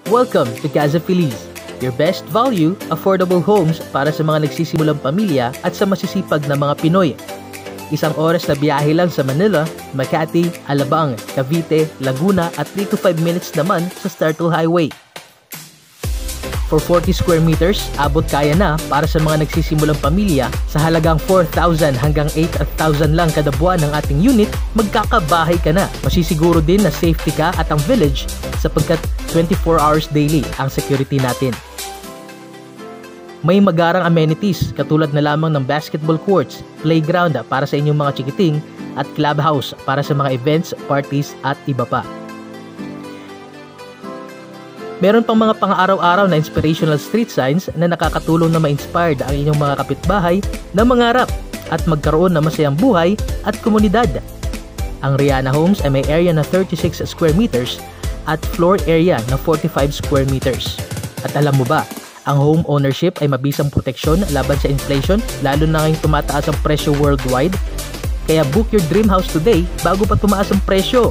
Welcome to Casa Feliz, your best value, affordable homes para sa mga nagsisimulang pamilya at sa masisipag na mga Pinoy. Isang oras na biyahe lang sa Manila, Makati, Alabang, Cavite, Laguna at 3 to 5 minutes naman sa Startle Highway. For 40 square meters, abot kaya na para sa mga nagsisimulang pamilya sa halagang 4,000 hanggang 8,000 lang kada buwan ng ating unit, magkakabahay ka na. Masisiguro din na safety ka at ang village sapagkat 24 hours daily ang security natin. May magarang amenities katulad na lamang ng basketball courts, playground para sa inyong mga chikiting at clubhouse para sa mga events, parties at iba pa. Meron pang mga pang-araw-araw na inspirational street signs na nakakatulong na ma-inspired ang inyong mga kapitbahay na mangarap at magkaroon ng masayang buhay at komunidad. Ang Rihanna Homes ay may area na 36 square meters at floor area na 45 square meters. At alam mo ba, ang home ownership ay mabisang proteksyon laban sa inflation lalo na ngayong tumataas ang presyo worldwide. Kaya book your dream house today bago pa tumaas ang presyo.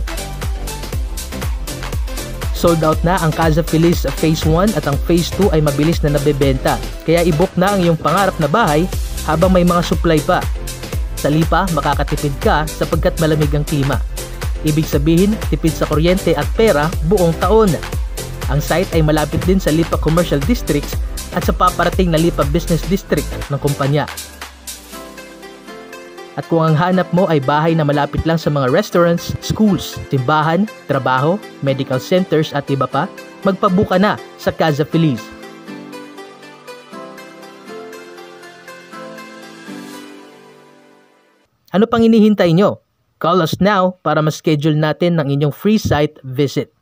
Sold out na ang Casa Feliz Phase 1 at ang Phase 2 ay mabilis na nabebenta. Kaya i-book na ang iyong pangarap na bahay habang may mga supply pa. Sa Lipa, makakatipid ka sapagkat malamig ang klima. Ibig sabihin, tipid sa kuryente at pera buong taon. Ang site ay malapit din sa Lipa Commercial Districts at sa paparating na Lipa Business District ng kumpanya. At kung ang hanap mo ay bahay na malapit lang sa mga restaurants, schools, timbahan, trabaho, medical centers at iba pa, magpabuka na sa Casa Feliz. Ano pang hinihintay nyo? Call us now para ma-schedule natin ng inyong free site visit.